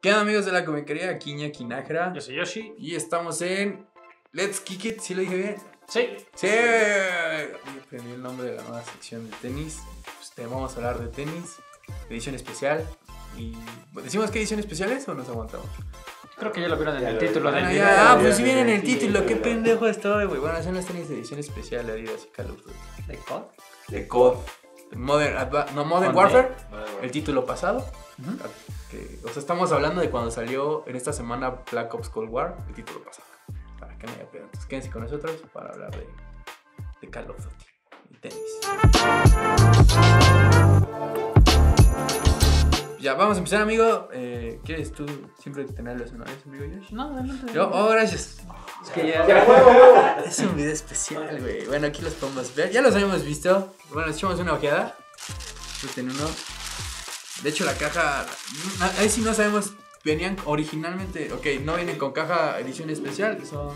¿Qué onda, amigos de la comiquería? Aquí Iñaki Nájera. Yo soy Yoshi. Y estamos en Let's Kick It. ¿Sí lo dije bien? Sí. Sí. Aprendí el nombre de la nueva sección de tenis. Pues te vamos a hablar de tenis, edición especial. Y ¿decimos qué edición especial es o nos aguantamos? Creo que ya lo vieron en el título del Ah, video. ya, pues si viene en el título, qué pendejo estoy, güey. Bueno, son las tenis de edición especial de Adidas y Call of Duty. ¿De COD? De COD. Modern Warfare. El título pasado. O sea, estamos hablando de cuando salió en esta semana Black Ops Cold War, el título pasado. Para que no haya pedo. Entonces quédense con nosotros para hablar de Call of Duty y tenis. Ya, vamos a empezar, amigo. ¿Quieres tú siempre tener los honores, amigo Yoshi? No, adelante. Yo, gracias. Es que ya... Es un video especial, güey. Bueno, aquí los podemos ver. Ya los habíamos visto. Bueno, les echamos una ojeada. Disfruten uno. De hecho, la caja... Ahí sí no sabemos... Venían originalmente... Ok, no vienen con caja edición especial. Son...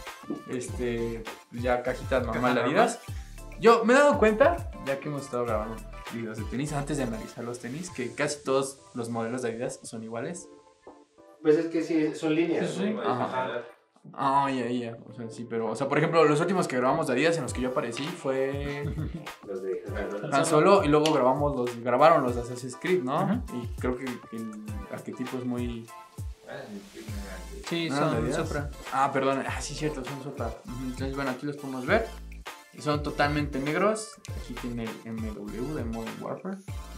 ya cajitas normal de Adidas. Yo me he dado cuenta, ya que hemos estado grabando videos de tenis, antes de analizar los tenis, que casi todos los modelos de Adidas son iguales. Pues es que sí, son líneas. Sí. ¿no? Ajá. Ya. O sea, sí, pero... O sea, por ejemplo, los últimos que grabamos de Adidas en los que yo aparecí fue... Los de Han Solo, y luego grabaron los de Assassin's Creed, ¿no? Ajá. Y creo que el arquetipo es muy... Sí, ¿no? son Adidas. Supra. Perdón. Sí, cierto, son Supra. Entonces, bueno, aquí los podemos ver. Y son totalmente negros. Aquí tiene el MW de Modern Warfare.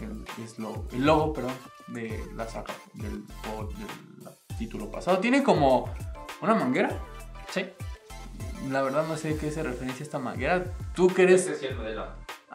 El logo, perdón, de la saga del título pasado. Tiene como una manguera. Sí. La verdad no sé qué se referencia a esta manguera. ¿Tú qué eres? Ese sí el modelo.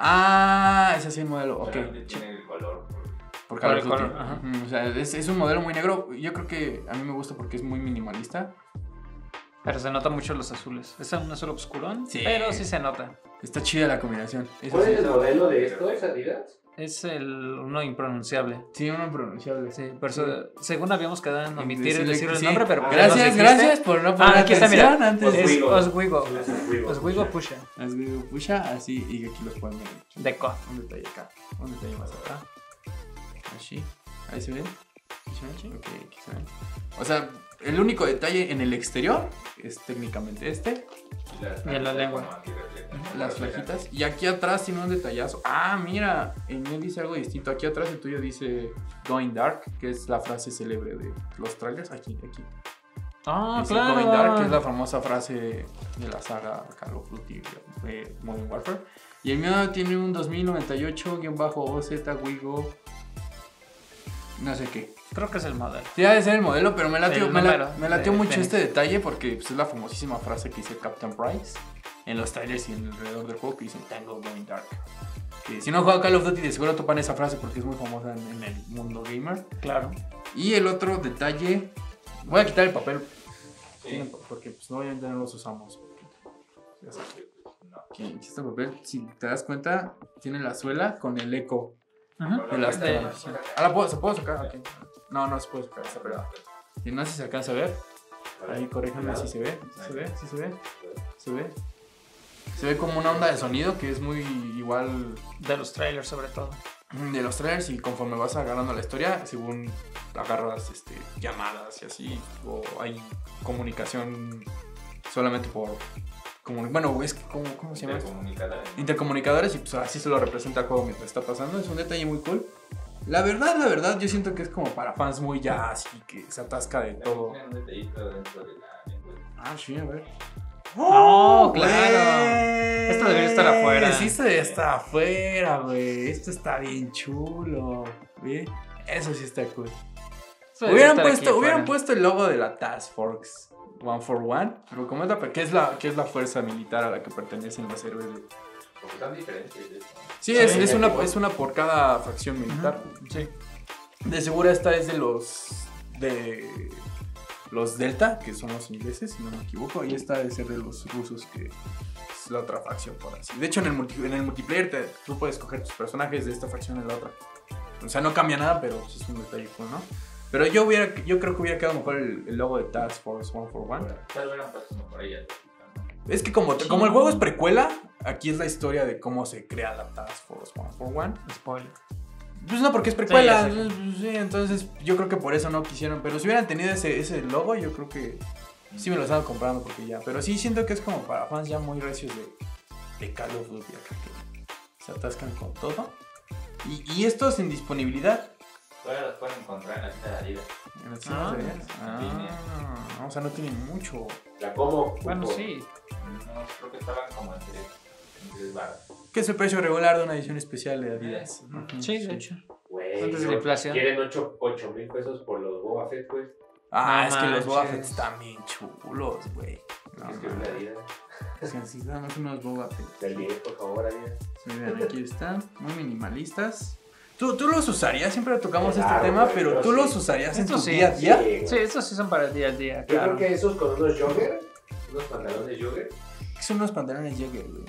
Ese sí el modelo, ok. Tiene el color. Por Por Call el of Duty. color, ajá. O sea, es un modelo muy negro. Yo creo que a mí me gusta porque es muy minimalista. Pero se nota mucho los azules. Es un azul oscurón, Sí. pero sí se nota. Está chida la combinación. Eso ¿Cuál sí. es el modelo de estos, Adidas? Es uno impronunciable. Sí, uno pronunciable. Sí, por eso, según habíamos quedado en omitir Decirle decir el sí. nombre, pero Gracias por no poner aquí está, mira. atención antes. Es Oswego. Oswego Pusha. Oswego Pusha, así, y aquí los pueden ver. De COD. Un detalle acá, un detalle más acá. Así, ahí se ven. Sí. Ok, aquí se ven. O sea, el único detalle en el exterior es técnicamente Y en la lengua. las flaquitas. Y aquí atrás tiene un detallazo. Mira, el mío dice algo distinto. Aquí atrás el tuyo dice Going Dark, que es la frase célebre de los trailers. Aquí. Dice Claro. Going Dark, que es la famosa frase de la saga Call of Duty de Modern Warfare. Y el mío tiene un 2098-OZ Wigo. No sé qué. Creo que es el modelo. Sí, ha de ser el modelo, pero me latió número mucho de este detalle porque pues, es la famosísima frase que dice Captain Price en los trailers y en alrededor del juego que dicen Tango Going Dark. Que si no han jugado Call of Duty de seguro topan esa frase porque es muy famosa en el mundo gamer. Claro. Y el otro detalle, voy a quitar el papel porque pues no obviamente no los usamos. Aquí este papel, si te das cuenta, tiene la suela con el eco de las tablas. ¿Se puede sacar? Okay. No se puede sacar, está pegada. Y no sé si se alcanza a ver. Ahí corríjanme si se ve. Se ve como una onda de sonido que es muy igual De los trailers sobre todo. de los trailers, y conforme vas agarrando la historia, según agarras llamadas y así, o hay comunicación solamente por... Bueno, es que ¿cómo se llama? Intercomunicadores, y pues así se lo representa el juego mientras está pasando. Es un detalle muy cool. La verdad, yo siento que es como para fans muy ya así, que se atasca de todo. Sí, a ver. ¡Oh, claro! Güey. Esto debería estar afuera. Sí, esto debería estar afuera, güey. Esto está bien chulo. ¿Ve? Eso sí está cool. Hubieran puesto el logo de la Task Force 141, pero como que es la fuerza militar a la que pertenecen los héroes. Porque están diferentes. Sí, es una por cada facción militar. Sí. De seguro esta es de los Delta, que son los ingleses, si no me equivoco, y esta debe ser de los rusos, que es la otra facción, por así. De hecho, en el multiplayer tú puedes escoger tus personajes de esta facción en la otra. O sea, no cambia nada, pero pues, es un detalle cool, ¿no? Pero yo creo que hubiera quedado mejor el logo de Task Force 141. Tal vez pasando por ahí. Es que como el juego es precuela, aquí es la historia de cómo se crea la Task Force 141. Spoiler. Pues no, porque es precuela. Sí, Sí, entonces yo creo que por eso no quisieron. Pero si hubieran tenido ese logo, yo creo que sí me lo estaban comprando porque ya. Pero sí siento que es como para fans ya muy recios de Call of Duty acá que se atascan con todo. Y estos en disponibilidad. Todavía los pueden encontrar en la tienda de Adidas. En las tiendas de Adidas. O sea, no tienen mucho. La como. Bueno, por- sí. No, creo que estaban como en 3 baros. ¿Qué es el precio regular de una edición especial de Adidas? Ujú, Sí, de hecho. Güey, Antes de no, la inflación. Quieren 8,000 pesos por los Boba Fett, güey. Ah, No es que los Boba Fett manches. están bien chulos, güey. No, Es que es de Adidas. necesitamos unos Boba Fett. Del 10, por favor, Adidas. Sí, miren, aquí están, muy minimalistas. Tú los usarías, siempre tocamos Claro, este tema, güey, pero yo tú sí. los usarías en Estos tu sí, día a día. güey. Sí, estos sí son para el día a día, Yo claro. creo que esos con unos jogger, unos pantalones jogger. Son unos pantalones Jagger, güey.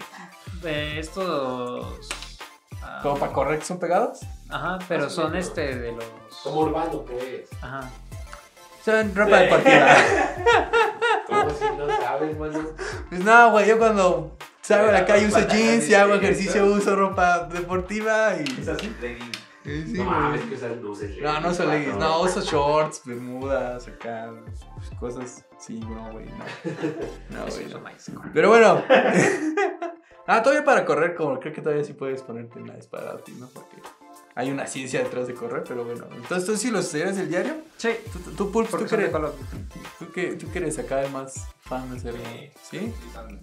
Estos... ¿Como para correr que son pegados? Ajá, pero Más o son menos. de los... Como urbano, pues. Ajá. Son ropa deportiva. ¿Cómo si no sabes, mano? Pues no, güey, yo cuando salgo a la calle uso Pantalones jeans y hago de ejercicio esas. uso ropa deportiva y... Esas leggings. Sí, No güey. mames, que esas luces. No, no son leggings, no, uso shorts, bermudas, acá, pues, cosas, sí, no, güey, no. No, Eso güey, es no. lo más. Pero bueno. Todavía para correr, como creo que todavía sí puedes ponerte en la espada, ¿no? Porque hay una ciencia detrás de correr, pero bueno. Entonces, ¿tú sí los usarías del diario? Sí, ¿Tú Pulp, porque tú son que de eres, Call of Duty. tú que eres acá el más fan de ser, ¿sí? Sí,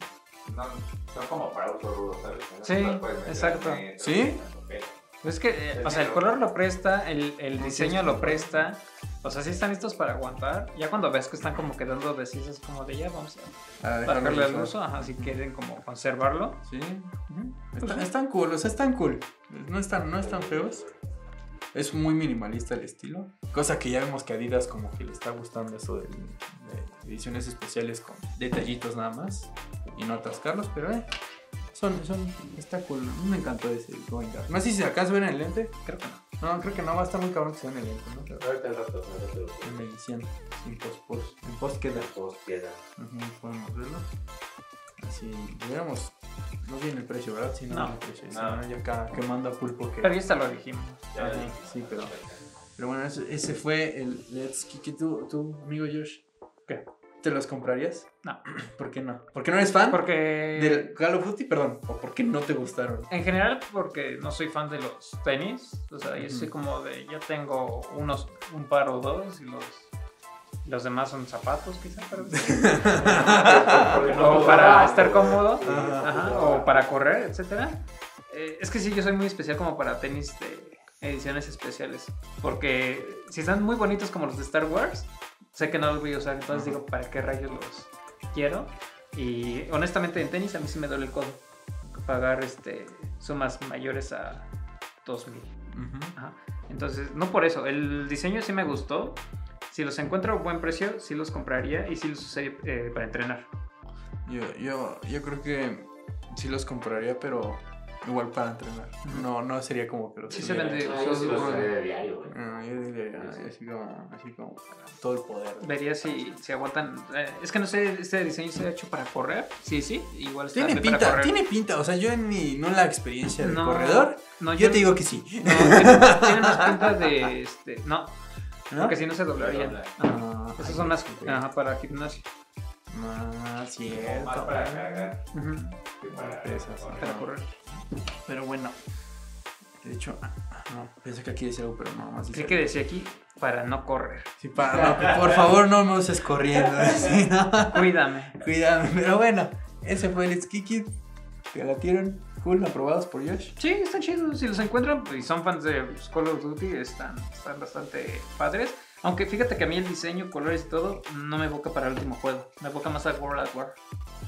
son como para uso rudo, ¿sabes? Sí, Las puedes meter exacto. al metro, ¿Sí? en la sopera. Es que, o sea, el color lo presta, el diseño lo presta. O sea, sí están listos para aguantar. Ya cuando ves que están como quedando decisas, como de ya vamos a bajarle al uso. Ajá, si quieren como conservarlo. Sí. Están cool, o sea, están cool. No están feos. Es muy minimalista el estilo. Cosa que ya vemos que a Adidas como que le está gustando eso de ediciones especiales con detallitos nada más. Y no atascarlos, pero está cool. A mí me encantó ese Going Dark. No sé si se alcanza a ver en el lente. Creo que no. No, creo que no, va a estar muy cabrón que sea en el lente, ¿no? Pero Ahorita al rato lo en edición, sin post queda. Todos quedan. Podemos verlo. Así, viéramos. No viene el precio, ¿verdad? Sí, no, No. viene el precio. No. Sí, ya acá quemando a Pulpo que. Pero ya hasta lo dijimos. Ya Ajá, dije. sí, pero bueno, ese fue el Let's Kick It. ¿Tú, amigo Josh? ¿Qué? ¿Te los comprarías? No. ¿Por qué no? ¿Por qué no eres fan Porque... del Call of Duty? Perdón. ¿O por qué no te gustaron? En general, porque no soy fan de los tenis. O sea, yo Ujú. soy como de. Ya tengo un par o dos. Y los demás son zapatos, quizá. Pero... o para estar cómodo. Ajá. Ajá, o para correr, etcétera. Es que sí, yo soy muy especial como para tenis de ediciones especiales. Porque si están muy bonitos como los de Star Wars, sé que no los voy a usar. Entonces digo, ¿para qué rayos los quiero? Y honestamente en tenis a mí sí me duele el codo pagar sumas mayores a 2,000. Ajá. Entonces, no por eso. El diseño sí me gustó. Si los encuentro a buen precio, sí los compraría y sí los usaría para entrenar. Yo creo que sí los compraría, pero igual para entrenar. No sería como que los Sí se vende. Ah, yo sí lo usaré de diario, güey. No, yo diría así como para todo el poder. Vería si aguantan. Es que no sé, este diseño se ha hecho para correr. Sí, igual está Tiene bien para pinta, correr. tiene pinta. O sea, yo no la experiencia de No, corredor, No, yo te digo que sí. No, tiene más pinta de. No, ¿No? porque si no se doblaría. dobla. Ajá. Ah, Esos son más ok. para gimnasio. Ah, cierto. Más para cargar Ujú, que para Pesas, correr. para correr. Pero bueno. De hecho, no, pensé que aquí decía algo, pero no, más dice. Creí que decía aquí para no correr. Sí, no, por favor, no me uses corriendo. Sí, no. Cuídame. Cuídame. Pero bueno, ese fue el Let's Kick It. ¿Te latieron? Cool, aprobados por Josh. Sí, están chidos. Si los encuentran y son fans de Call of Duty, están bastante padres. Aunque fíjate que a mí el diseño, colores y todo no me evoca para el último juego. Me evoca más a World at War.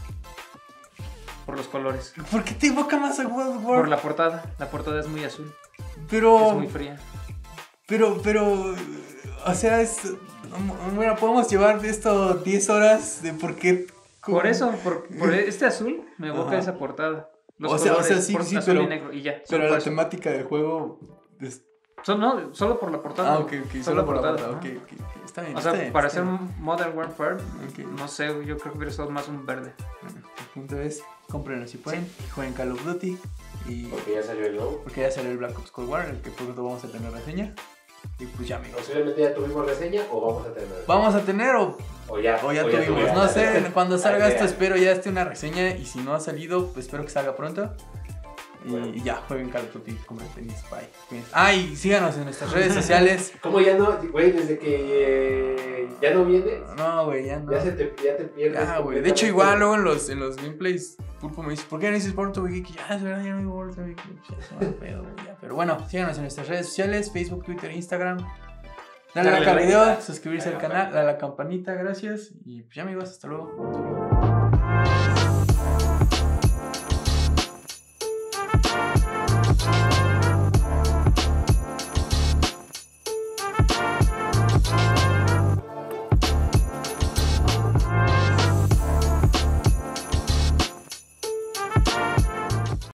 Por los colores. ¿Por qué te evoca más a World War? Por la portada. La portada es muy azul. Pero, Es muy fría. pero, o sea, bueno, podemos llevar esto 10 horas de por qué. Por eso, por este azul me evoca Ajá. esa portada. Los O sea, colores, sí, por sí, azul pero- y negro y ya. Pero por la eso. temática del juego. No, solo por la portada. Ok, solo por la portada. ajá. Ok. Está bien. O sea, está bien, para está hacer bien. un Modern Warfare, Ok. no sé, yo creo que hubiera sido más un verde. Bueno, el punto es, cómprenlo si pueden, jueguen Call of Duty Y Porque ya salió el nuevo. porque ya salió el Black Ops Cold War, el que pronto vamos a tener reseña. Y pues ya, amigos. Posiblemente ya tuvimos reseña o vamos a tener. Vamos a tener o ya tuvimos. No sé, cuando salga Ah, esto ya. espero ya esté una reseña. Y si no ha salido, pues espero que salga pronto. Y Bueno. ya, jueguen Call of Duty, compren tenis, bye. Ah, y síganos en nuestras redes sociales. ¿Cómo ya no? Güey, desde que ya no vienes, No, güey, ya no. ya te pierdes. Ya, güey. De hecho, igual luego en los gameplays, Pulpo me dice, ¿por qué no dices Boruto Geek? Ya, es verdad, ya no digo Boruto Geek. Ya, es un pedo, güey, ya. Pero bueno, síganos en nuestras redes sociales, Facebook, Twitter, Instagram. Dale like al video, suscribirse al canal, a la campanita, gracias. Y pues ya, amigos, hasta luego.